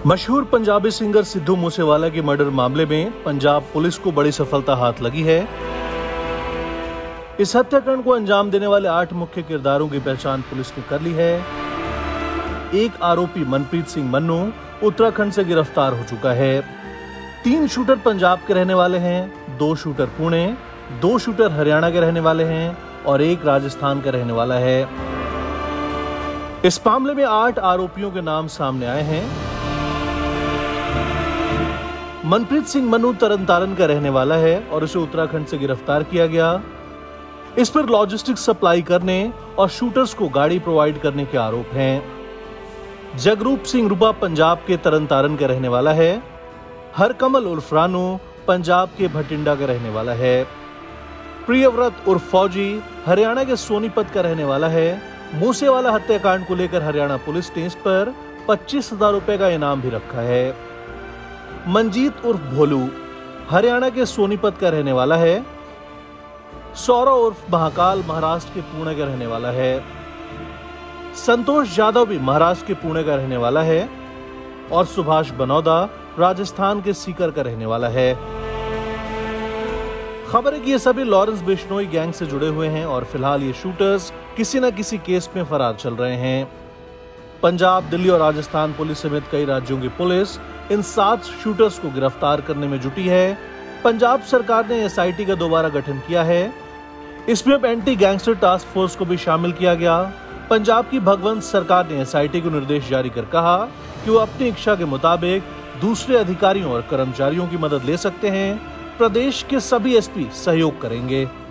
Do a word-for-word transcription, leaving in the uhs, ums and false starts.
मशहूर पंजाबी सिंगर सिद्धू मूसेवाला के मर्डर मामले में पंजाब पुलिस को बड़ी सफलता हाथ लगी है। इस हत्याकांड को अंजाम देने वाले आठ मुख्य किरदारों की पहचान पुलिस ने कर ली है। एक आरोपी मनप्रीत सिंह मन्नू उत्तराखंड से गिरफ्तार हो चुका है। तीन शूटर पंजाब के रहने वाले हैं, दो शूटर पुणे, दो शूटर हरियाणा के रहने वाले हैं और एक राजस्थान का रहने वाला है। इस मामले में आठ आरोपियों के नाम सामने आए हैं। मनप्रीत सिंह मन्नू तरनतारन का रहने वाला है और उसे उत्तराखंड से गिरफ्तार किया गया। इस पर लॉजिस्टिक्स सप्लाई करने और शूटर्स को गाड़ी प्रोवाइड करने के आरोप हैं। जगरूप सिंह रूपा पंजाब के तरनतारन का रहने वाला है। हरकमल उर्फ रानू पंजाब के भटिंडा का रहने वाला है। प्रियव्रत उर्फ फौजी हरियाणा के सोनीपत का रहने वाला है। मूसेवाला हत्याकांड को लेकर हरियाणा पुलिस ने इस पर पच्चीस हजार रुपए का इनाम भी रखा है। मंजीत उर्फ भोलू हरियाणा के सोनीपत का रहने वाला है। सौरव उर्फ महाकाल महाराष्ट्र के पुणे का रहने वाला है। संतोष यादव भी महाराष्ट्र के पुणे का रहने वाला है और सुभाष बनौदा राजस्थान के सीकर का रहने वाला है। खबर है कि ये सभी लॉरेंस बिश्नोई गैंग से जुड़े हुए हैं और फिलहाल ये शूटर्स किसी न किसी केस में फरार चल रहे हैं। पंजाब, दिल्ली और राजस्थान पुलिस समेत कई राज्यों की पुलिस इन सात शूटर्स को गिरफ्तार करने में जुटी है। पंजाब सरकार ने एस आई टी का दोबारा गठन किया है। इसमें एंटी गैंगस्टर टास्क फोर्स को भी शामिल किया गया। पंजाब की भगवंत सरकार ने एस आई टी को निर्देश जारी कर कहा कि वो अपनी इच्छा के मुताबिक दूसरे अधिकारियों और कर्मचारियों की मदद ले सकते हैं। प्रदेश के सभी एस पी सहयोग करेंगे।